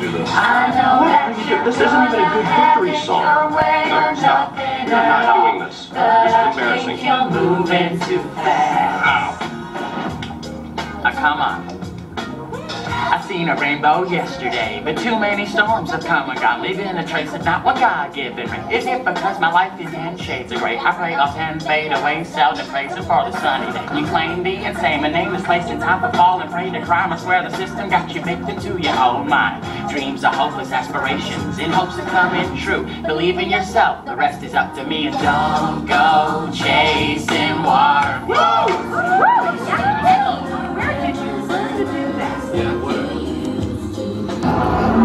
do this. What? This isn't even a good victory song. No, stop. You're not doing this. This is embarrassing. You're moving too fast. Ow. Come on. I seen a rainbow yesterday, but too many storms have come and gone, leaving a trace of not what God given me. Is it because my life is in shades of gray? I pray all ten fade away, seldom praising for the sunny day. You claim the insane, a nameless place in time for fall and pray to crime. I swear the system got you victim to your own mind. Dreams are hopeless aspirations, in hopes of coming true. Believe in yourself, the rest is up to me. And don't go chasing water. Where did you learn to do that? Yeah, whatever.